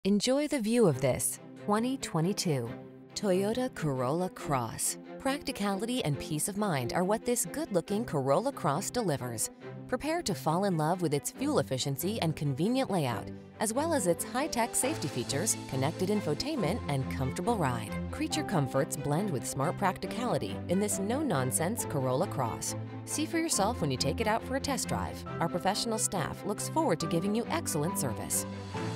Enjoy the view of this 2022 Toyota Corolla Cross. Practicality and peace of mind are what this good-looking Corolla Cross delivers. Prepare to fall in love with its fuel efficiency and convenient layout, as well as its high-tech safety features, connected infotainment, and comfortable ride. Creature comforts blend with smart practicality in this no-nonsense Corolla Cross. See for yourself when you take it out for a test drive. Our professional staff looks forward to giving you excellent service.